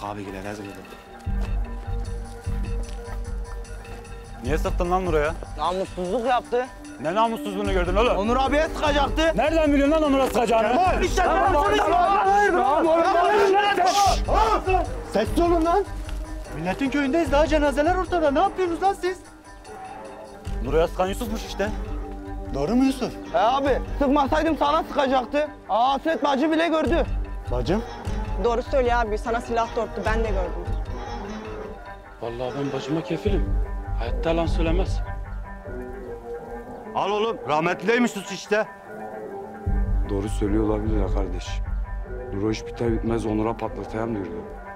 Bak abi gile rezil oldum. Niye sıktın lan buraya? Namussuzluk yaptı. Ne namussuzluğunu gördün oğlum? Onur abiye sıkacaktı. Nereden biliyorsun lan Onur'a sıkacağını? İşte Sessiz olun lan. Milletin köyündeyiz, daha cenazeler ortada. Ne yapıyorsunuz lan siz? Nuray'a sıkan Yusuf'muş işte. Doğru mu Yusuf? Abi sıkmasaydım sana sıkacaktı. Hasret bacı bile gördü. Bacım. Doğru söylüyor abi. Sana silah doğrulttu. Ben de gördüm. Vallahi ben bacıma kefilim. Hayatta yalan söylemez. Al oğlum, rahmetliymiş sus işte. Doğru söylüyor olabilir ya kardeş. Nuro iş biter bitmez Onur'a patlatayım diyordu.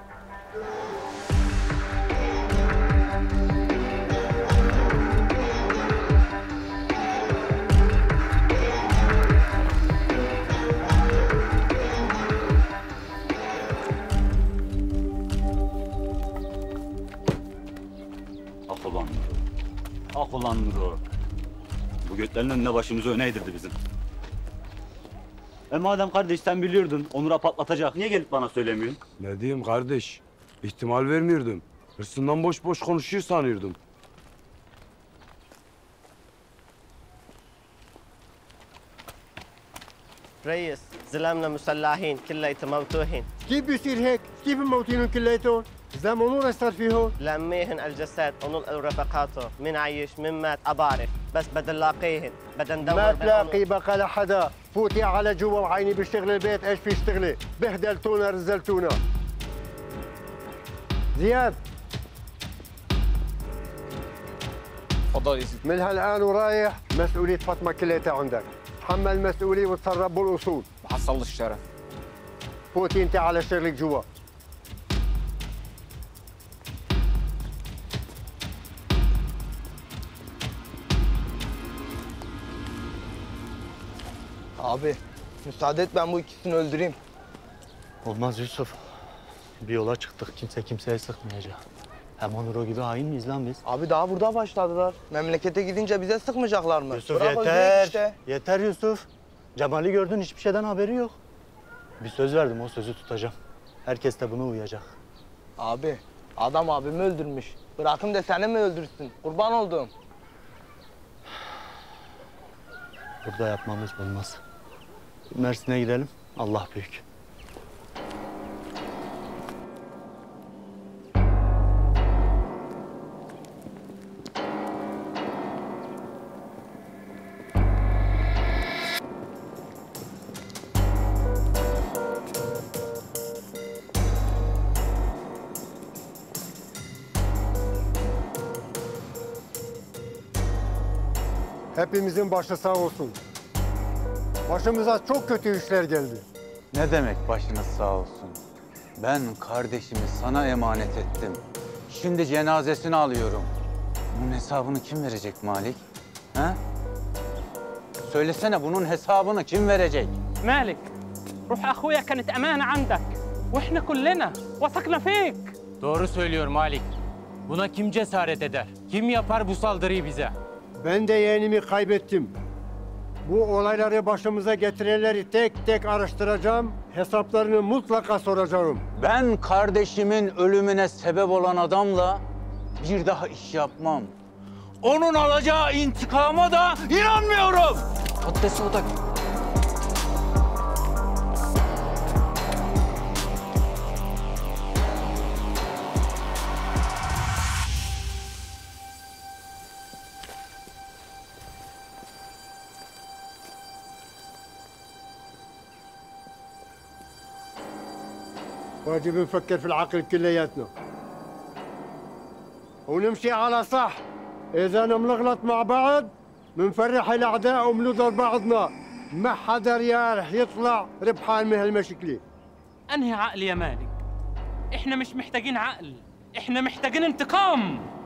Ah ulan Nuro. Ah ulan Nuro. Bu götlerin önüne başımızı öne eğdirdi bizim. Madem kardeş sen biliyordun Onur'a patlatacak. Niye gelip bana söylemiyorsun? Ne diyeyim kardeş? İhtimal vermiyordum. Hırsından boş boş konuşuyor sanıyordum. ريس زلامنا مسلحين كلياتهم موتوهين كيف بيصير هيك؟ كيف موتينهم كلياتهم؟ زلمه نور صار فيهم؟ لميهن الجسد ونلقوا رفقاته من عايش من مات أبعرف بس بدنا نلاقيهن بدنا ندور ما تلاقي بقى لحدا، فوتي على جوا وعيني بشتغل البيت ايش في اشتغلي؟ بهدلتونا رزلتونا. زياد تفضل. من هالآن ورايح مسؤولية فاطمة كليتها عندك. تحمل المسؤولية وتصرف بالأصول. حصل الشرف. فوتي انت على شغلك جوا. Abi müsaade et ben bu ikisini öldüreyim. Olmaz Yusuf. Bir yola çıktık, kimse kimseye sıkmayacak. Hem Onur o gibi hain miyiz lan biz? Abi daha burada başladılar. Memlekete gidince bize sıkmayacaklar mı? Yusuf Bırak öldürek yeter. işte. Yeter Yusuf. Cemal'i gördün, hiçbir şeyden haberi yok. Bir söz verdim, o sözü tutacağım. Herkes de buna uyacak. Abi adam abimi öldürmüş. Bırakın da seni mi öldürsün? Kurban olduğum. Burada yapmamız olmaz. Mersin'e gidelim, Allah büyük. Hepimizin başı sağ olsun. Başımıza çok kötü işler geldi. Ne demek başınız sağ olsun? Ben kardeşimi sana emanet ettim. Şimdi cenazesini alıyorum. Bunun hesabını kim verecek Malik? Ha? Söylesene bunun hesabını kim verecek? مالك روح أخويا كانت أمانة عندك وإحنا كلنا وثقنا فيك. Doğru söylüyor Malik. Buna kim cesaret eder? Kim yapar bu saldırıyı bize? Ben de yeğenimi kaybettim. Bu olayları başımıza getirenleri tek tek araştıracağım. Hesaplarını mutlaka soracağım. Ben kardeşimin ölümüne sebep olan adamla bir daha iş yapmam. Onun alacağı intikama da inanmıyorum. Patates odak. واجب نفكر في العقل كلياتنا ونمشي على صح. إذا بنغلط مع بعض بنفرح الأعداء وبنضرب بعضنا. ما حدا رح يطلع ربحان من هالمشكلة. أنهي عقل يا مالك. إحنا مش محتاجين عقل، إحنا محتاجين انتقام.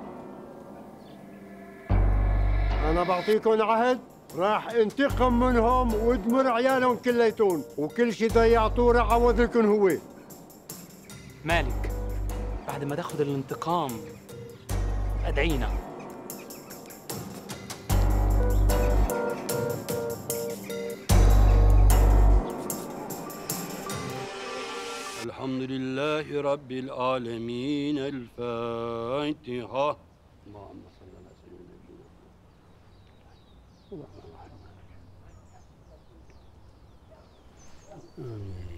أنا بعطيكم عهد راح انتقم منهم وادمر عيالهم كليتون، وكل شي ضيعتوه راح أعوض لكم هو. مالك بعد ما تاخد الانتقام ادعينا. Elhamdülillahi Rabbil alemin. El Fatiha. Muhammed sallallahu aleyhi ve sellem. Amin.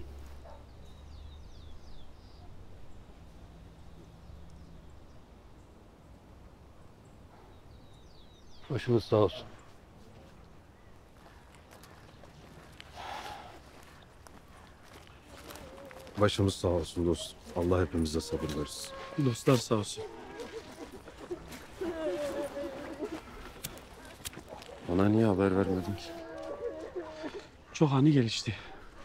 Başınız sağ olsun. Başımız sağ olsun dostum. Allah hepimize sabır versin. Dostlar sağ olsun. Bana niye haber vermedin ki? Çok ani gelişti.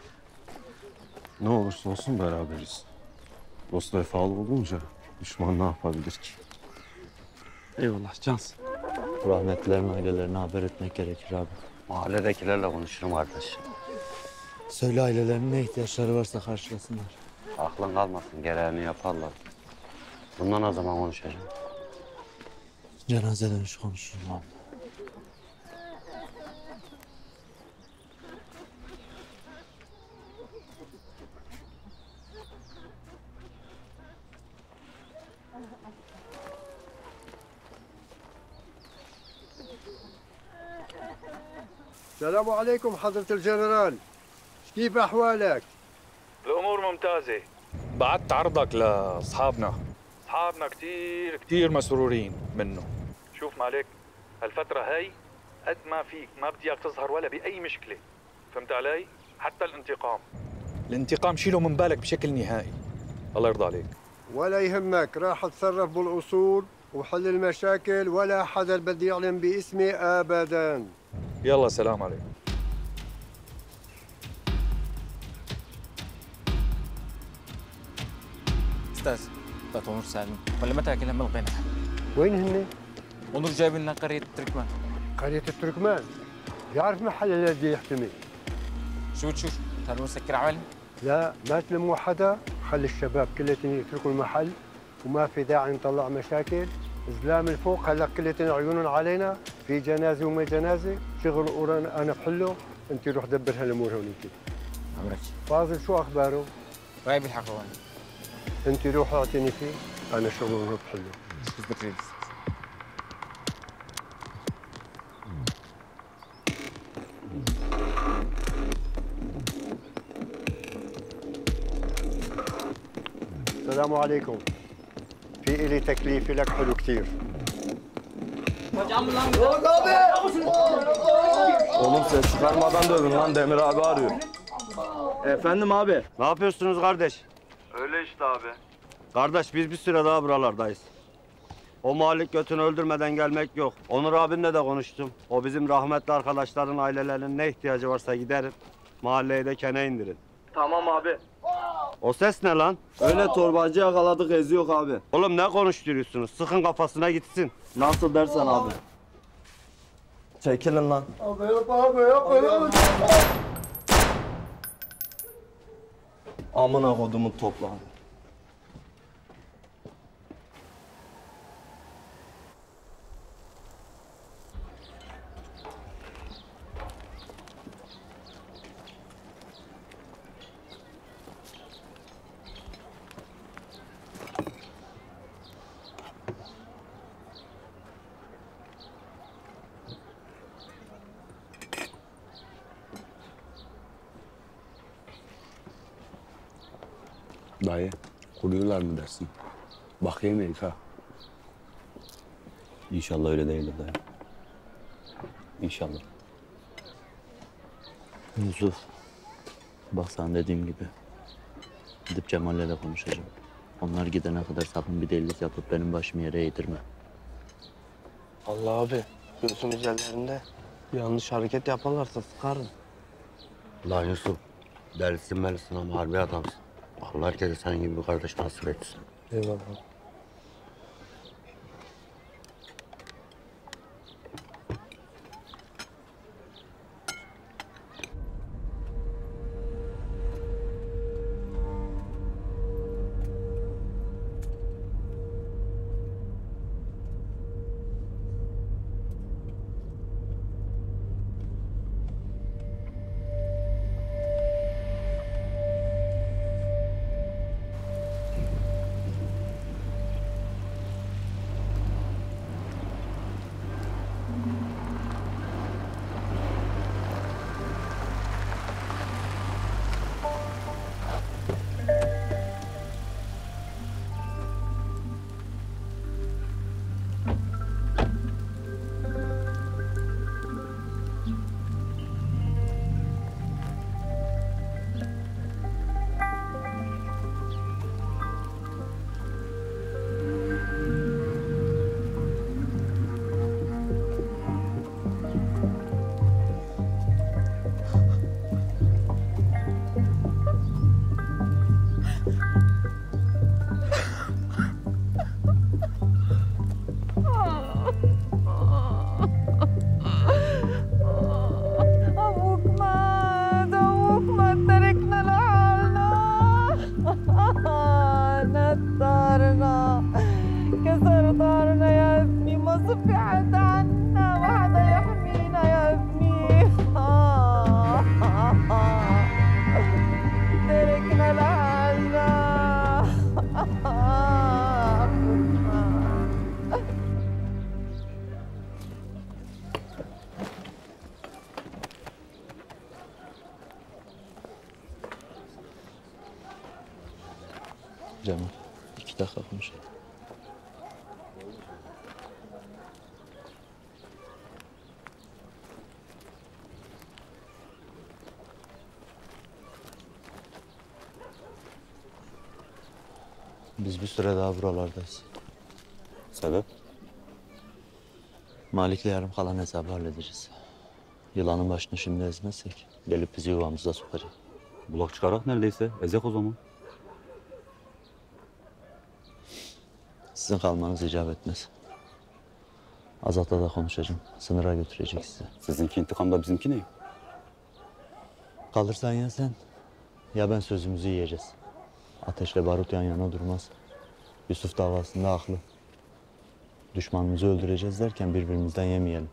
Ne olursa olsun beraberiz. Dost vefalı olunca düşman ne yapabilir ki? Eyvallah Cans. Rahmetlilerin ailelerine haber etmek gerekir abi. Mahalledekilerle konuşurum kardeş. Söyle ailelerinin ne ihtiyaçları varsa karşılasınlar. Aklın kalmasın, gereğini yaparlar. Bundan ne zaman konuşacağım? Cenaze dönüşü konuşuruz abi. السلام عليكم حضرة الجنرال، كيف أحوالك؟ الأمور ممتازة. بعت عرضك لأصحابنا. أصحابنا كتير مسرورين منه. شوف مالك، هالفترة هاي قد ما فيك ما بدي اياك تظهر ولا بأي مشكلة. فهمت علي؟ حتى الانتقام. الانتقام شيله من بالك بشكل نهائي. الله يرضى عليك. ولا يهمك، راح أتصرف بالأصول وحل المشاكل ولا حدا بدي يعلم باسمي أبداً. يلا سلام عليكم. استاذ لا تونر سالم ولا متى كلها ملقينا. وين هن؟ ونور جايب لنا قرية تركمان. قرية التركمان؟ يعرف محل الذي يحتمي. شو هل مسكر عملي؟ لا ما تلموا حدا، خلي الشباب كلهم يتركوا المحل وما في داعي نطلع مشاكل. زلام الفوق هلا كلهم عيونهم علينا، في جنازه وما جنازه، شغل انا بحله، انت روح دبر هالامور هونيك. عمرك فاضل شو اخباره؟ غايب الحق وين؟ انت روح اعطيني فيه، انا شغل روح بحله. شو بدك تريد؟ السلام عليكم. في إلي تكليف لك حلو كثير. Oğlum ses çıkarmadan dövün lan, Demir abi arıyor. Efendim abi. Ne yapıyorsunuz kardeş? Öyle işte abi. Kardeş biz bir süre daha buralardayız. O Malik götünü öldürmeden gelmek yok. Onur abinle de konuştum. O bizim rahmetli arkadaşların ailelerinin ne ihtiyacı varsa giderin. Mahalleye de kene indirin. Tamam abi. O ses ne lan? Öyle torbacı yakaladık, eziyor abi. Oğlum ne konuşturuyorsunuz? Sıkın kafasına gitsin. Nasıl dersen abi. Çekilin lan. Abi yap. Amına kodumun toprağı. Dayı, kuruyorlar mı dersin? Bakayım ilk ha. İnşallah öyle değildir dayı. İnşallah. Yusuf, bak sana dediğim gibi gidip Cemal'le de konuşacağım. Onlar gidene kadar sakın bir delilik yapıp benim başımı yere eğdirme. Allah abi, gözüm üzerlerinde yanlış hareket yaparlarsa sıkarım. Lan Yusuf, delisin melisin ama harbi adamsın. Allah herkese senin gibi bir kardeş nasip etsin. Eyvallah. دارنا كسروا دارنا يا ابني ما صف في حد عنا ما حدا يحمينا يا ابني تركنا لحالنا Cemal, 2 dakika konuşalım. Biz bir süre daha buralardayız. Sebep? Malik'le yarım kalan hesabı halledeceğiz. Yılanın başını şimdi ezmezsek gelip bizi yuvamıza sokacak. Bulak çıkarak neredeyse. Ezek o zaman. Sizin kalmanız icap etmez. Azat'la da konuşacağım. Sınıra götürecek sizi. Sizinki intikamda bizimki ne? Kalırsan ya sen ya ben sözümüzü yiyeceğiz. Ateşle barut yan yana durmaz. Yusuf davasında haklı. Düşmanımızı öldüreceğiz derken birbirimizden yemeyelim.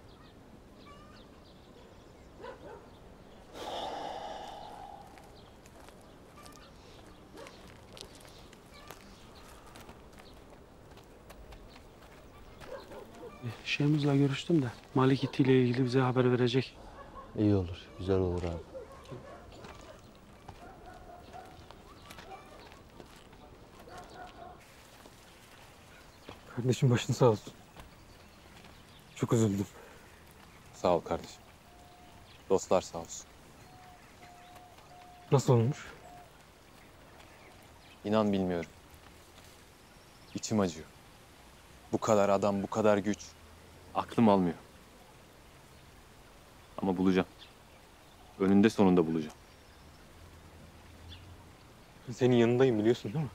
Şeyhimizle görüştüm de Malik itiyle ilgili bize haber verecek. İyi olur, güzel olur abi. Kardeşim başın sağ olsun. Çok üzüldüm. Sağ ol kardeşim. Dostlar sağ olsun. Nasıl olmuş? İnan bilmiyorum. İçim acıyor. Bu kadar adam, bu kadar güç. Aklım almıyor. Ama bulacağım. Önünde sonunda bulacağım. Senin yanındayım biliyorsun değil mi?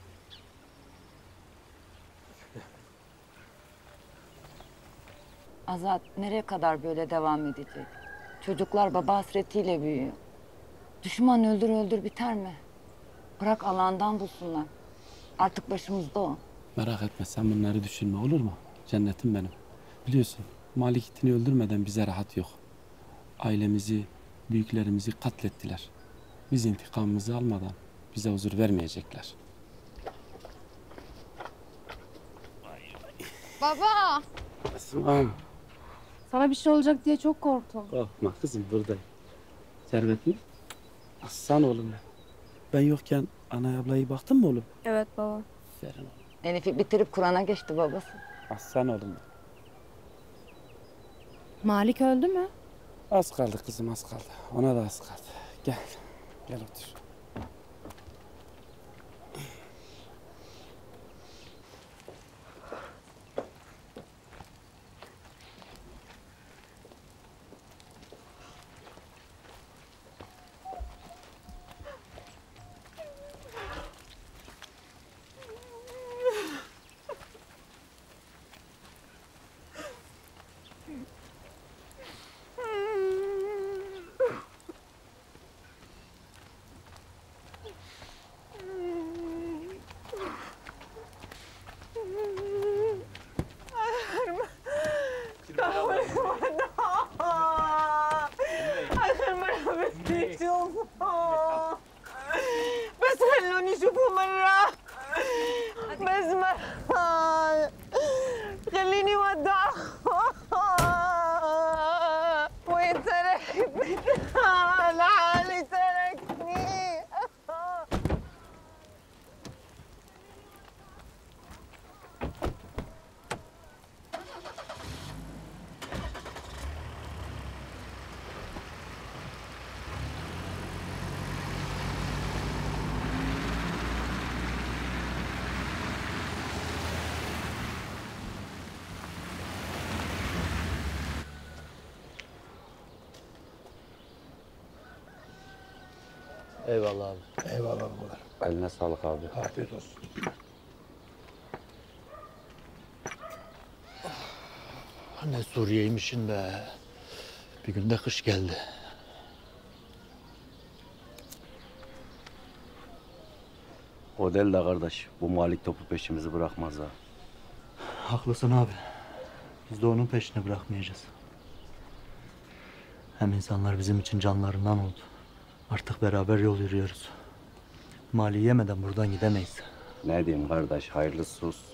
Azat nereye kadar böyle devam edecek? Çocuklar baba hasretiyle büyüyor. Düşman öldür öldür biter mi? Bırak alandan bulsunlar. Artık başımızda o. Merak etme sen bunları düşünme olur mu? Cennetim benim. Biliyorsun Malik itini öldürmeden bize rahat yok. Ailemizi, büyüklerimizi katlettiler. Biz intikamımızı almadan bize huzur vermeyecekler. Baba! Asma'm. Sana bir şey olacak diye çok korktum. Korkma kızım buradayım. Servet'im. Aslan oğlum ben. Ben yokken anaya ablaya baktın mı oğlum? Evet baba. Aferin oğlum. Elif'i bitirip Kur'an'a geçti babası. Aslan oğlum ben. Malik öldü mü? Az kaldı kızım az kaldı. Ona da az kaldı. Gel. Gel otur. آخر مرة بدي أشوفه بس خلوني أشوفه مرة بس مرة خليني ودعه وين تركني لحالي تركني Eyvallah abi. Eyvallah abi. Eline sağlık abi. Afiyet olsun. Ne Suriye'ymişin be. Bir günde kış geldi. O değil de kardeş. Bu Malik topu peşimizi bırakmaz ha. Haklısın abi. Biz de onun peşini bırakmayacağız. Hem insanlar bizim için canlarından oldu. Artık beraber yol yürüyoruz. Mali'yi yemeden buradan gidemeyiz. Ne diyeyim kardeş, hayırlısı olsun.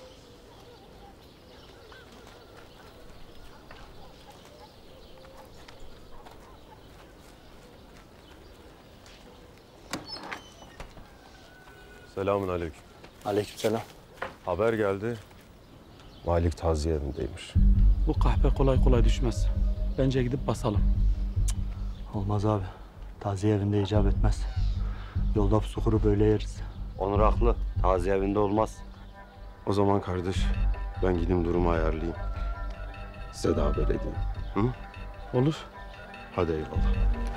Selamun aleyküm. Aleykümselam. Haber geldi. Malik taziye evindeymiş. Bu kahpe kolay kolay düşmez. Bence gidip basalım. Olmaz abi. Taziye evinde icap etmez. Yolda sukuru böyle yeriz. Onur haklı. Taziye evinde olmaz. O zaman kardeş ben gideyim durumu ayarlayayım. Size de haber edeyim. Hı? Olur. Hadi eyvallah.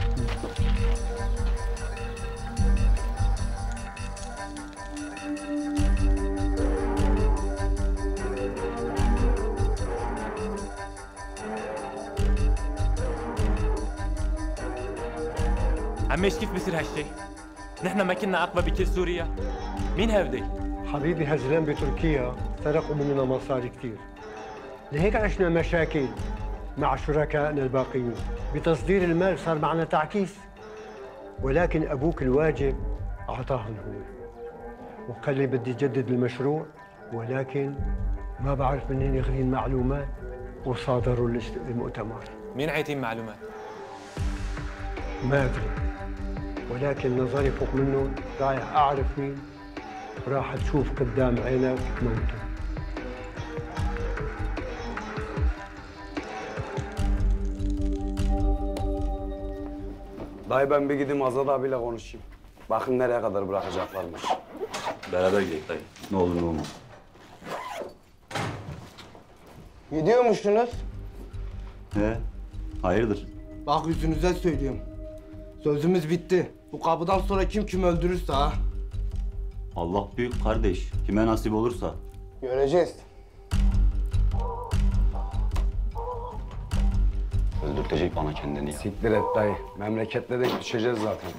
عميش كيف بصير هالشيء؟ نحن ما كنا أقوى بكل سوريا. مين هودي؟ حبيبي هالزلام بتركيا سرقوا مننا مصاري كثير. لهيك عشنا مشاكل مع شركائنا الباقيين. بتصدير المال صار معنا تعكيس. ولكن أبوك الواجب أعطاهم هو. وقال لي بدي جدد المشروع ولكن ما بعرف منين ياخذين معلومات وصادروا المؤتمر. مين عايتين معلومات؟ ما أدري ولكن نظري فوق منهم رايح أعرف مين راح تشوف قدام عينك موته. Dayı ben bir gideyim Azad abiyle konuşayım. Bakın nereye kadar bırakacaklarmış. Beraber gidelim dayı. Ne olur ne olmaz. Gidiyormuşsunuz. He? Hayırdır? Bak yüzünüze söylüyorum. Sözümüz bitti. Bu kapıdan sonra kim öldürürse ha. Allah büyük kardeş. Kime nasip olursa. Göreceğiz. Öldürtecek bana kendini ya. Siktir et dayı. Memleketle de düşeceğiz zaten.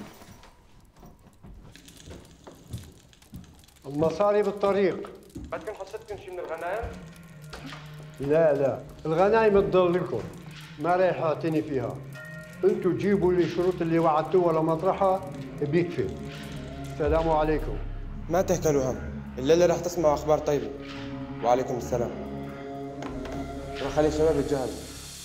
المصاري بالطريق. بدكم حصتكم شي من الغنايم؟ لا لا الغنايم تضل لكم ما رايح اعتني فيها. انتوا جيبوا لي الشروط اللي وعدتوها لمطرحها بيكفي. السلام عليكم. ما تهكلوا هم. الليلة راح تسمعوا أخبار طيبة. وعليكم السلام. روح خلي الشباب يتجهزوا.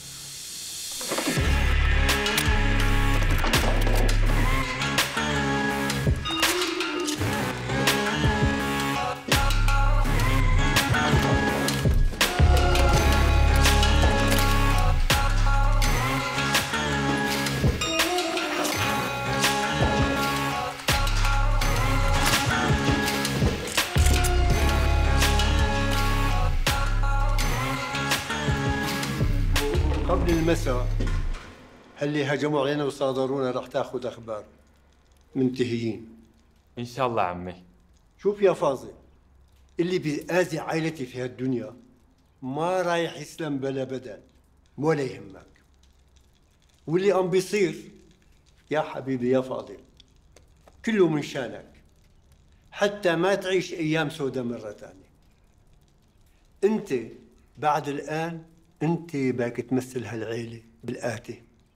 قبل المساء اللي هجموا علينا وصادرونا رح تاخذ اخبار. منتهيين. إن شاء الله عمي. شوف يا فاضل اللي بيأذي عائلتي في هالدنيا ما رايح يسلم بلا بدن ولا يهمك. واللي عم بيصير يا حبيبي يا فاضل كله من شانك حتى ما تعيش ايام سوداء مرة ثانية. انت بعد الان انت باك تمثل هالعيلة بالآتي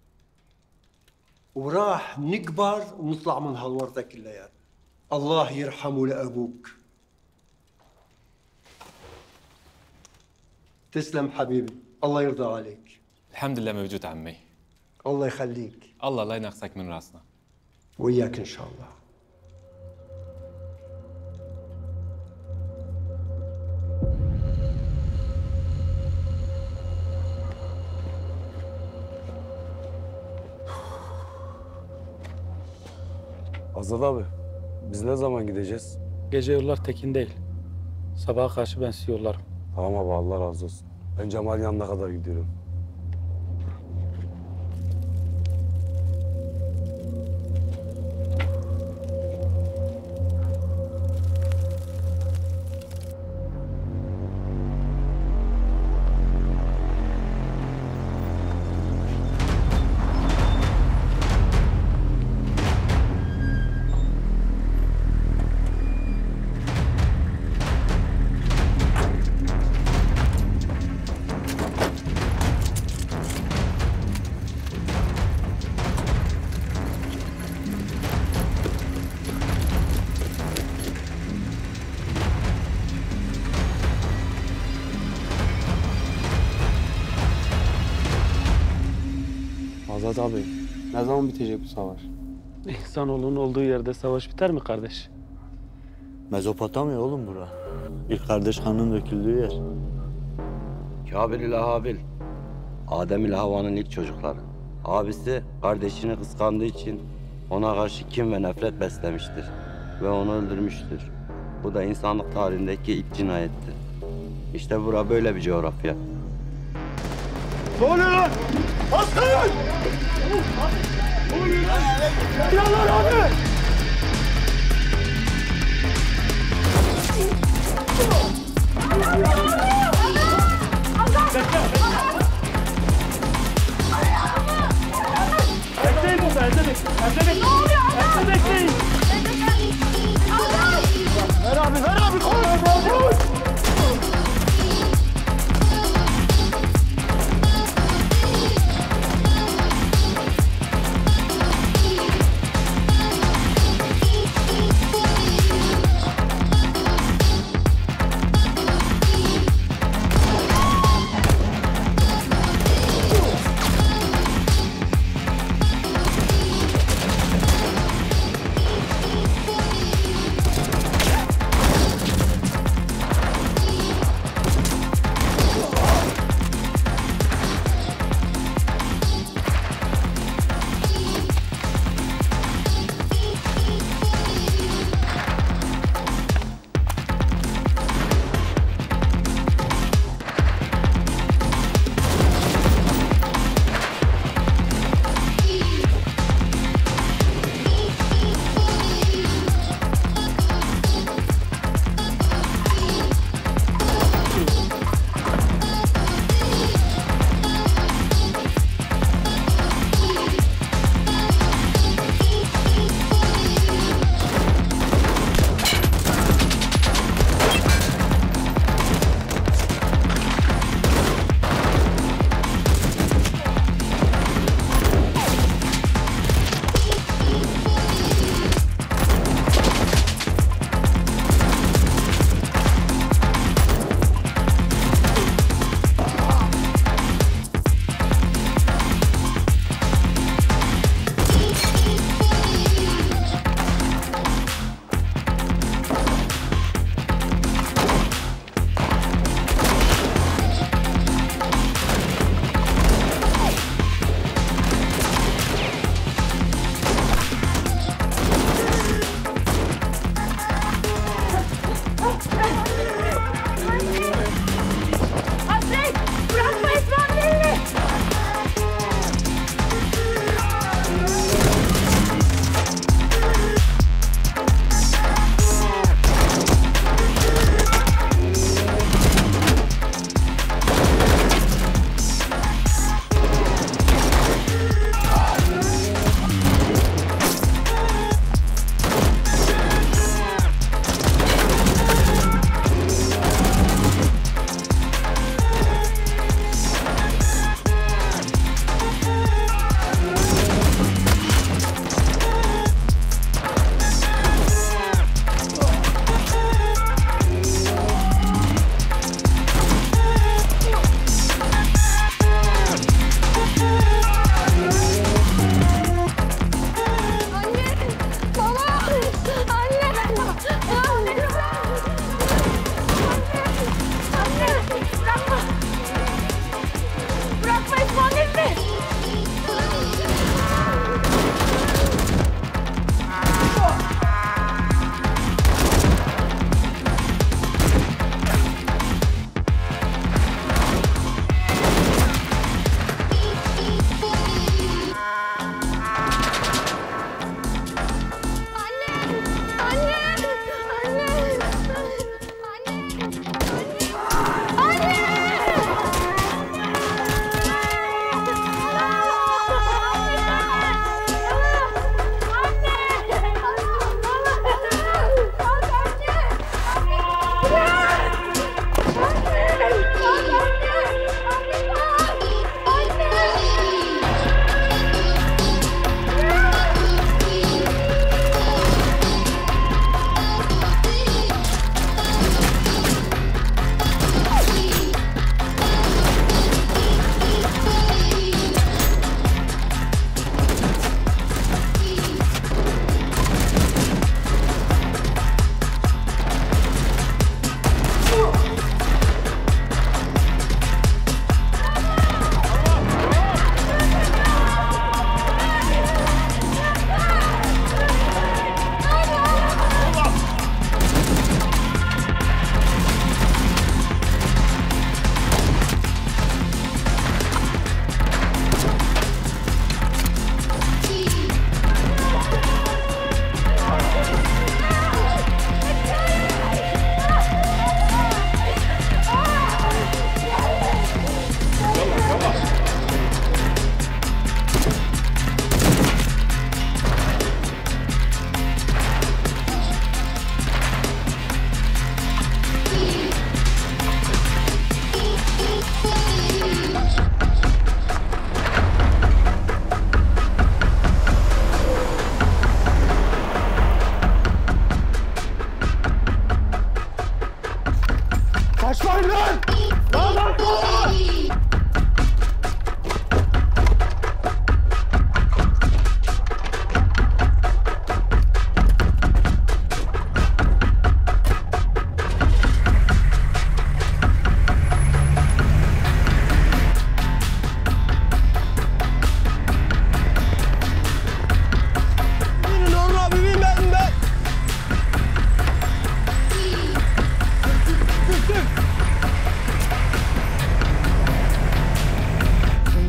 وراح نكبر ونطلع من هالورطة كلياتنا. الله يرحمه لأبوك. تسلم حبيبي الله يرضى عليك. الحمد لله موجود عمي. الله يخليك. الله لا ينقصك من راسنا. وياك إن شاء الله. Azad abi biz ne zaman gideceğiz? Gece yollar tekin değil. Sabaha karşı ben sizi yollarım. Tamam abi Allah razı olsun. Ben Cemal'in yanına kadar gidiyorum. Murat abi, ne zaman bitecek bu savaş? İnsanoğlunun olduğu yerde savaş biter mi kardeş? Mezopotamya oğlum bura. İlk kardeş kanının döküldüğü yer. Kabil ile Habil, Adem ile Havva'nın ilk çocukları. Abisi kardeşini kıskandığı için ona karşı kin ve nefret beslemiştir ve onu öldürmüştür. Bu da insanlık tarihindeki ilk cinayettir. İşte bura böyle bir coğrafya. Ne oluyor lan? Aslanın! Ne oluyor lan? Yalan abi! Bekleyin burada, evde bekleyin. Ne oluyor adam? Evde bekleyin. Ver abi, koş!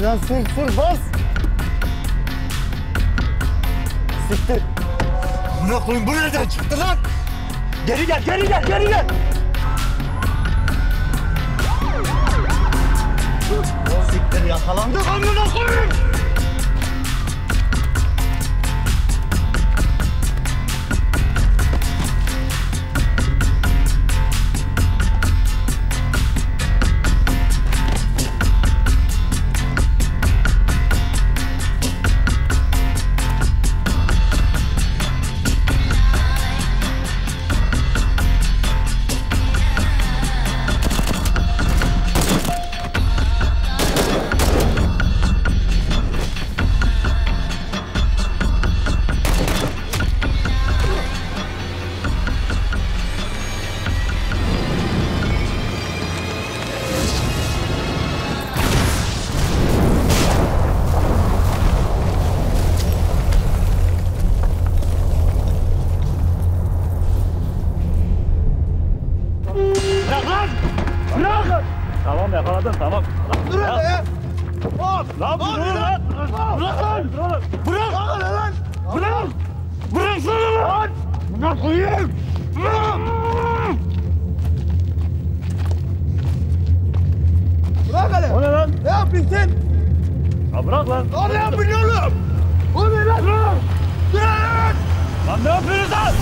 Lan sür bas. Siktir. Buna koyun, bu nereden çıktı lan? Geri gel. O siktir, yakalandık amına koyun. Tamam yakaladın tamam. Durun be! Hop! Lan durun lan! Bırak lan! Bırak! Lan! Bırak! Bırak şunu lan! Bırak koyayım! Bırak! Bırak hele! O ne lan? Ne yapıyorsun sen? Ya bırak lan! Lan ne yapıyorsun oğlum? O ne lan? Bırak! Bırak! Lan ne yapıyorsun lan?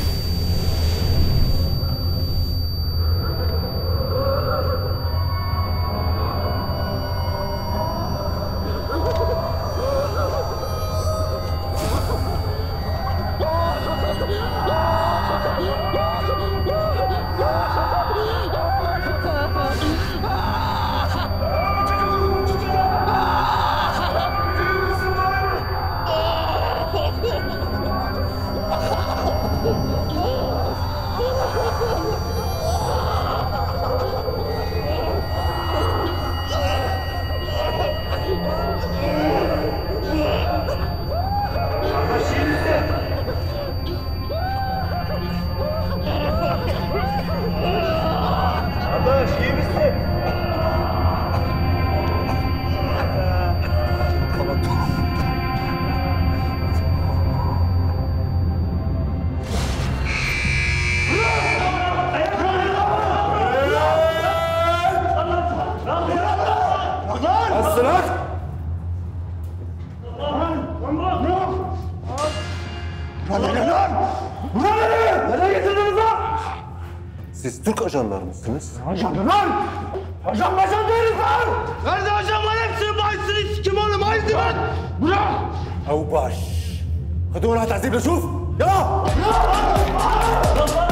Siz Türk ajanlar mısınız? Ajan lan! Ajan değiliz lan! Nerede ajan var? Hepsinin bahisini sikim oğlum! Haydi lan! Bırak! أو باش خذونا تعذيب لشوف يلا